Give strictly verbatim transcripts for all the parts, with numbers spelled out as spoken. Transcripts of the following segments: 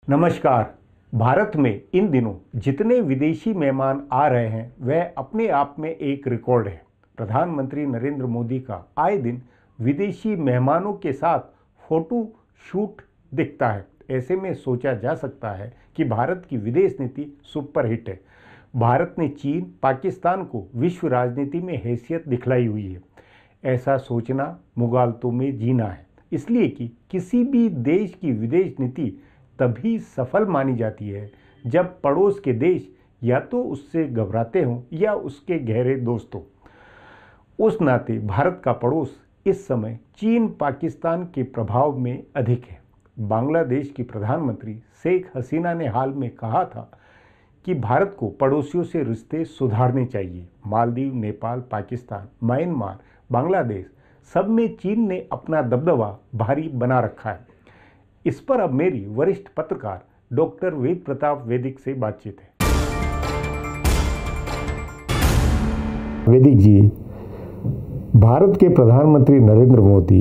नमस्कार। भारत में इन दिनों जितने विदेशी मेहमान आ रहे हैं वह अपने आप में एक रिकॉर्ड है। प्रधानमंत्री नरेंद्र मोदी का आए दिन विदेशी मेहमानों के साथ फोटो शूट दिखता है। ऐसे में सोचा जा सकता है कि भारत की विदेश नीति सुपरहिट है। भारत ने चीन, पाकिस्तान को विश्व राजनीति में हैसियत दिखलाई हुई है। ऐसा सोचना मुगालतों में जीना है, इसलिए कि किसी भी देश की विदेश नीति तभी सफल मानी जाती है जब पड़ोस के देश या तो उससे घबराते हों या उसके गहरे दोस्त हों। उस नाते भारत का पड़ोस इस समय चीन, पाकिस्तान के प्रभाव में अधिक है। बांग्लादेश की प्रधानमंत्री शेख हसीना ने हाल में कहा था कि भारत को पड़ोसियों से रिश्ते सुधारने चाहिए। मालदीव, नेपाल, पाकिस्तान, म्यांमार, बांग्लादेश सब में चीन ने अपना दबदबा भारी बना रखा है। इस पर अब मेरी वरिष्ठ पत्रकार डॉक्टर वेद प्रताप वैदिक से बातचीत है। वैदिक जी, भारत के प्रधानमंत्री नरेंद्र मोदी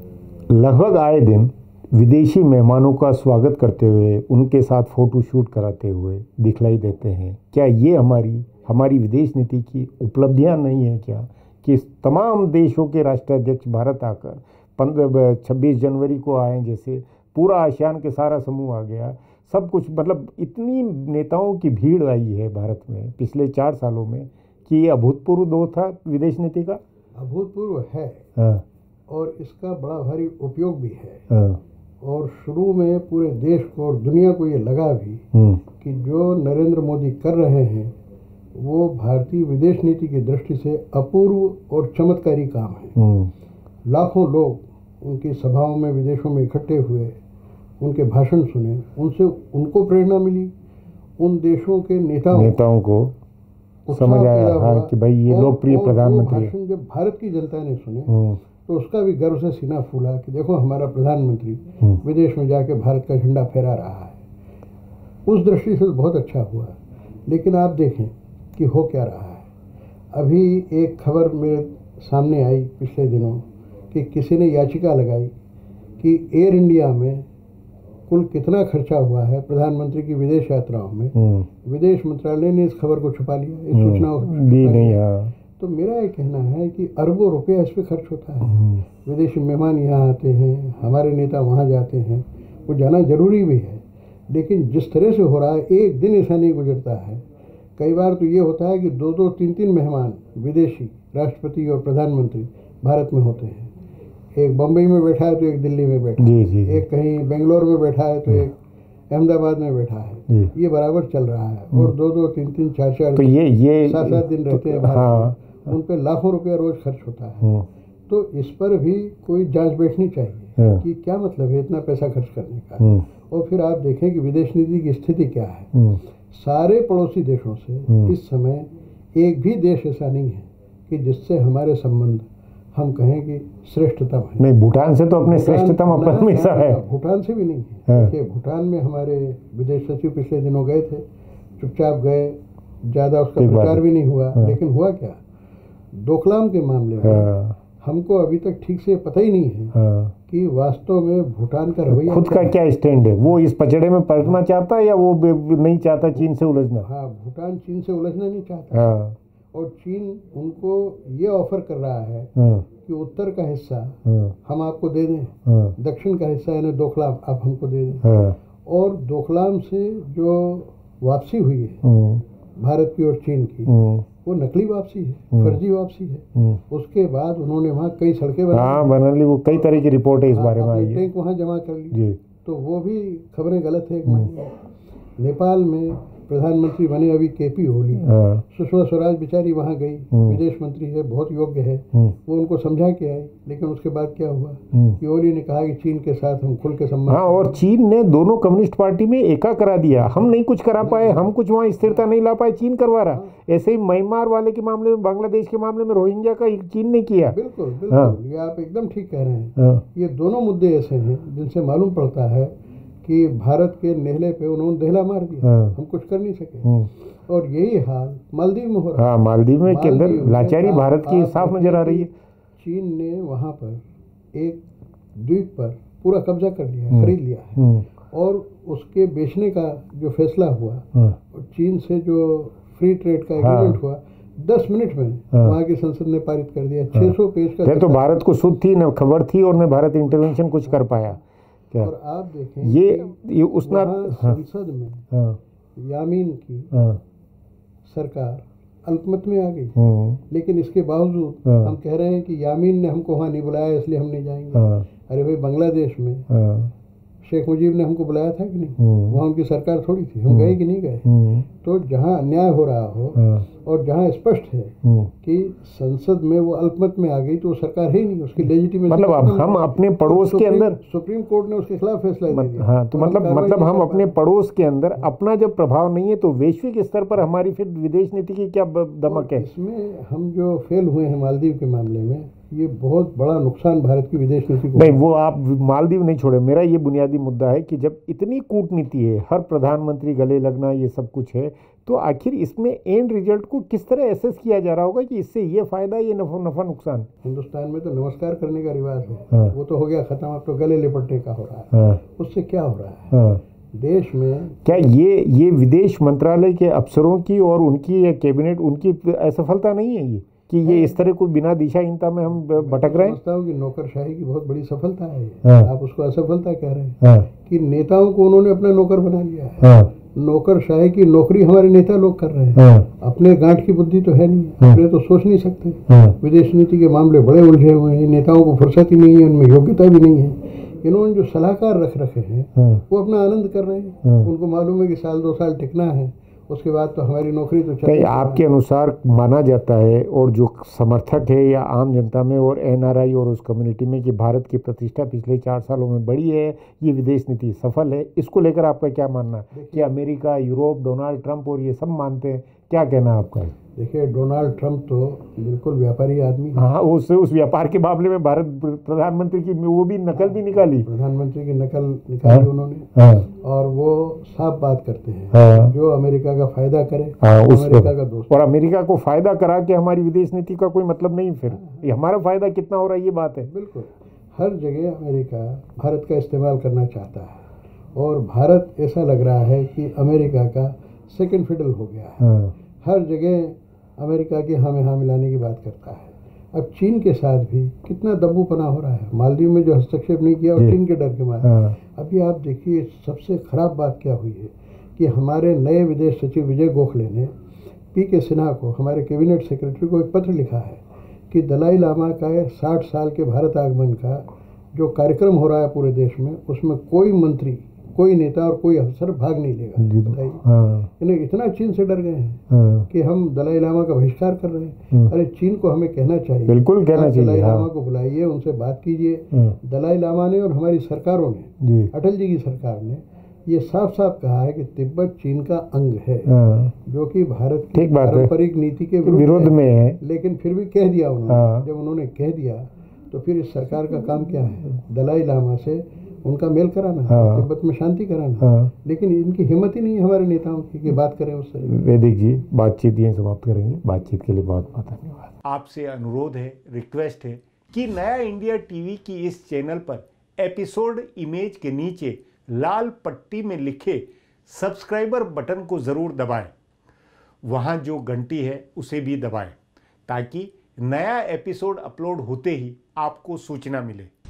लगभग आए दिन विदेशी मेहमानों का स्वागत करते हुए, उनके साथ फोटो शूट कराते हुए दिखलाई देते हैं। क्या ये हमारी हमारी विदेश नीति की उपलब्धियां नहीं है क्या कि तमाम देशों के राष्ट्राध्यक्ष भारत आकर पंद्रह छब्बीस जनवरी को आए, जैसे पूरा आसियान के सारा समूह आ गया, सब कुछ, मतलब इतनी नेताओं की भीड़ आई है भारत में पिछले चार सालों में कि ये अभूतपूर्व दौर था विदेश नीति का। अभूतपूर्व है। हाँ। और इसका बड़ा भारी उपयोग भी है। हाँ। और शुरू में पूरे देश को और दुनिया को ये लगा भी कि जो नरेंद्र मोदी कर रहे हैं वो भारतीय विदेश नीति की दृष्टि से अपूर्व और चमत्कारी काम है। लाखों लोग उनकी सभाओं में विदेशों में इकट्ठे हुए, उनके भाषण सुने, उनसे उनको प्रेरणा मिली, उन देशों के नेताओं नेताओं को समझ आया हाँ, कि भाई ये लोकप्रिय प्रधानमंत्री। भाषण जब भारत की जनता ने सुने तो उसका भी गर्व से सीना फूला कि देखो हमारा प्रधानमंत्री विदेश में जाके भारत का झंडा फहरा रहा है। उस दृष्टि से बहुत अच्छा हुआ। लेकिन आप देखें कि हो क्या रहा है। अभी एक खबर मेरे सामने आई पिछले दिनों कि किसी ने याचिका लगाई कि एयर इंडिया में कुल कितना खर्चा हुआ है प्रधानमंत्री की विदेश यात्राओं में। विदेश मंत्रालय ने इस खबर को छुपा लिया, इस सूचना को दी नहीं है। तो मेरा ये कहना है कि अरबों रुपया इस पे खर्च होता है। विदेशी मेहमान यहाँ आते हैं, हमारे नेता वहाँ जाते हैं, वो जाना जरूरी भी है। लेकिन जिस तरह से हो रहा है, एक दिन ऐसा नहीं गुजरता है। कई बार तो ये होता है कि दो दो तीन तीन मेहमान विदेशी राष्ट्रपति और प्रधानमंत्री भारत में होते हैं। एक बम्बई में बैठा है तो एक दिल्ली में बैठा जी, है, जी, जी। एक कहीं बेंगलोर में बैठा है तो एक अहमदाबाद में बैठा है। ये बराबर चल रहा है। और दो दो तीन तीन चार चार तो ये ये सात सात दिन रहते हैं भारत हाँ, में। उन पे लाखों रुपया रोज खर्च होता है। तो इस पर भी कोई जांच बैठनी चाहिए कि क्या मतलब है इतना पैसा खर्च करने का। और फिर आप देखें कि विदेश नीति की स्थिति क्या है। सारे पड़ोसी देशों से इस समय एक भी देश ऐसा नहीं है कि जिससे हमारे संबंध हम कहें कि श्रेष्ठतम है। नहीं, भूटान से तो अपने श्रेष्ठतम अपन हमेशा है। भूटान से भी नहीं है। देखिए, भूटान में हमारे विदेश सचिव पिछले दिनों गए थे, चुपचाप गए, ज़्यादा उसका प्रचार भी नहीं हुआ। लेकिन हुआ क्या, डोकलाम के मामले में हमको अभी तक ठीक से पता ही नहीं है कि वास्तव में भूटान का रवैया खुद का क्या स्टैंड है। वो इस पचड़े में पलटना चाहता है या वो नहीं चाहता चीन से उलझना? हाँ, भूटान चीन से उलझना नहीं चाहता। और चीन उनको ये ऑफर कर रहा है कि उत्तर का हिस्सा हम आपको दे दें, दक्षिण का हिस्सा यानी डोकलाम आप हमको दे दें। और डोकलाम से जो वापसी हुई है भारत की और चीन की, वो नकली वापसी है, फर्जी वापसी है। उसके बाद उन्होंने वहाँ कई सड़कें बना बना ली। वो कई तरह की रिपोर्ट है इस बारे में, टैंक वहाँ जमा कर ली। तो वो भी खबरें गलत है। एक महीने नेपाल में प्रधानमंत्री बने अभी के पी ओली, सुषमा स्वराज बेचारी वहाँ गई, विदेश मंत्री है, बहुत योग्य है, वो उनको समझा के आई। लेकिन उसके बाद क्या हुआ कि ओली ने कहा कि चीन के साथ हम खुल के संबंध। हाँ, और चीन ने दोनों कम्युनिस्ट पार्टी में एका करा दिया। हम नहीं कुछ करा पाए, हम कुछ वहाँ स्थिरता नहीं ला पाए, चीन करवा रहा। ऐसे ही म्यांमार वाले के मामले में, बांग्लादेश के मामले में रोहिंग्या का चीन ने किया। बिल्कुल बिल्कुल, ये आप एकदम ठीक कह रहे हैं। ये दोनों मुद्दे ऐसे हैं जिनसे मालूम पड़ता है कि भारत के नेहले पे उन्होंने दहला मार दिया। हम कुछ कर नहीं सके। और यही हाल मालदीव में हो रहा है। हाँ, मालदीव में के अंदर लाचारी भारत की साफ नजर आ रही है। चीन ने वहाँ पर एक द्वीप पर पूरा कब्जा कर लिया है, खरीद लिया है। और उसके बेचने का जो फैसला हुआ हाँ। और चीन से जो फ्री ट्रेड का एग्रीमेंट हुआ, दस मिनट में हाँ। वहाँ की संसद ने पारित कर दिया। छह सौ पेज का ये तो भारत को सुध थी, न खबर थी, और न भारत इंटरवेंशन कुछ कर पाया। क्या और आप देखें ये कि ये उसना वहाँ हाँ, संसद में हाँ, यामीन की हाँ, सरकार अल्पमत में आ गई, हम्म, लेकिन इसके बावजूद हाँ। हम कह रहे हैं कि यामीन ने हमको वहाँ नहीं बुलाया इसलिए हम नहीं जाएंगे। हाँ, अरे भाई, बांग्लादेश में हाँ, शेख मुजीब ने हमको बुलाया था कि नहीं? हम्म, वहाँ उनकी सरकार थोड़ी थी, हम गए कि नहीं गए? हम्म, तो जहाँ अन्याय हो रहा हो हाँ, और जहाँ स्पष्ट है हम्म। कि संसद में वो अल्पमत में आ गई तो वो सरकार है ही नहीं, उसकी लेजिटिमेसी मतलब अब हम अपने पड़ोस के अंदर सुप्रीम कोर्ट ने उसके खिलाफ फैसला दे दिया। हाँ, तो और मतलब कार्रवाई मतलब नहीं हम कर अपने पा रहे। पड़ोस के अंदर अपना जब प्रभाव नहीं है तो वैश्विक स्तर पर हमारी फिर विदेश नीति की क्या ब- दमक और है? इसमें हम जो फेल हुए हैं मालदीव के मामले में, ये बहुत बड़ा नुकसान भारत की विदेश नीति को नहीं, हुआ। वो आप मालदीव नहीं छोड़े। मेरा ये बुनियादी मुद्दा है कि जब इतनी कूटनीति है, हर प्रधानमंत्री गले लगना, ये सब कुछ है, तो आखिर इसमें एंड रिजल्ट को किस तरह एसेस किया जा रहा होगा कि इससे ये फायदा, ये नफा नफा नुकसान? हिंदुस्तान में तो नमस्कार करने का रिवाज है, हाँ। वो तो हो गया खत्म, अब तो गले लिपटने का हो रहा है। हाँ, उससे क्या हो रहा है हाँ। देश में? क्या ये ये विदेश मंत्रालय के अफसरों की और उनकी या कैबिनेट उनकी असफलता नहीं है ये कि ये इस तरह को बिना दिशाहीनता में हम भटक रहे हैं? समझता हूँ कि नौकरशाही की बहुत बड़ी सफलता है ये। हाँ। आप उसको असफलता कह रहे हैं हाँ, कि नेताओं को उन्होंने अपना नौकर बना लिया है। हाँ, नौकरशाही की नौकरी हमारे नेता लोग कर रहे हैं। हाँ, अपने गांठ की बुद्धि तो है नहीं, हाँ। अपने तो सोच नहीं सकते। हाँ, विदेश नीति के मामले बड़े उलझे हुए हैं, नेताओं को फुर्सत ही नहीं है, उनमें योग्यता भी नहीं है। इन्होंने जो सलाहकार रख रखे हैं हाँ, वो अपना आनंद कर रहे हैं। हाँ। उनको मालूम है कि साल दो साल टिकना है, उसके बाद तो हमारी नौकरी तो चल कहीं आपके अनुसार माना जाता है और जो समर्थक है या आम जनता में और एनआरआई और उस कम्युनिटी में कि भारत की प्रतिष्ठा पिछले चार सालों में बढ़ी है, ये विदेश नीति सफल है, इसको लेकर आपका क्या मानना है? कि अमेरिका, यूरोप, डोनाल्ड ट्रंप और ये सब मानते हैं, क्या कहना है आपका? देखिए, डोनाल्ड ट्रंप तो बिल्कुल व्यापारी आदमी है। हाँ, उस उस व्यापार के मामले में भारत प्रधानमंत्री की वो भी नकल भी निकाली, प्रधानमंत्री की नकल निकाली हाँ। उन्होंने। हाँ, और वो साफ बात करते हैं, हाँ। जो अमेरिका का फायदा करे हाँ, वो उस अमेरिका का दोस्त। और अमेरिका को फायदा करा के हमारी विदेश नीति का कोई मतलब नहीं, फिर ये हमारा फायदा कितना हो रहा है, ये बात है। बिल्कुल, हर जगह अमेरिका भारत का इस्तेमाल करना चाहता है और भारत ऐसा लग रहा है कि अमेरिका का सेकंड फिडल हो गया है। हाँ, हर जगह अमेरिका के हाँ में हाँ मिलाने की बात करता है। अब चीन के साथ भी कितना दब्बूपना हो रहा है। मालदीव में जो हस्तक्षेप नहीं किया और जी। चीन के डर के मारे। हाँ, अभी आप देखिए, सबसे खराब बात क्या हुई है कि हमारे नए विदेश सचिव विजय गोखले ने पी के सिन्हा को, हमारे कैबिनेट सेक्रेटरी को, एक पत्र लिखा है कि दलाई लामा का साठ साल के भारत आगमन का जो कार्यक्रम हो रहा है पूरे देश में, उसमें कोई मंत्री, कोई नेता और कोई अफसर भाग नहीं लेगा। जी, बताइए, हाँ, इन्हें इतना चीन से डर गए हैं हाँ, कि हम दलाई लामा का बहिष्कार कर रहे हैं। हम्म। अरे, चीन को हमें कहना चाहिए, बिल्कुल कहना आप चाहिए, दलाई हाँ। लामा को बुलाइए, उनसे बात कीजिए। हाँ, दलाई लामा ने और हमारी सरकारों ने, जी, अटल जी की सरकार ने ये साफ साफ कहा है कि तिब्बत चीन का अंग है, हाँ, जो कि भारत की ठीक बात है। पारंपरिक नीति के विरोध विरुद्ध में है। है। लेकिन फिर भी कह दिया उन्होंने। हाँ। जब उन्होंने कह दिया तो फिर इस सरकार का काम क्या है? दलाई लामा से उनका मेल कराना, हाँ। तिब्बत में शांति कराना। हाँ। लेकिन इनकी हिम्मत ही नहीं है हमारे नेताओं की कि बात करें उस तरह। वैदिक जी, बातचीत यहीं समाप्त करेंगे। बातचीत के लिए बहुत बहुत धन्यवाद। आपसे अनुरोध है, रिक्वेस्ट है कि नया इंडिया टीवी की इस चैनल पर एपिसोड इमेज के नीचे लाल पट्टी में लिखे सब्सक्राइबर बटन को ज़रूर दबाएं। वहाँ जो घंटी है उसे भी दबाएं ताकि नया एपिसोड अपलोड होते ही आपको सूचना मिले।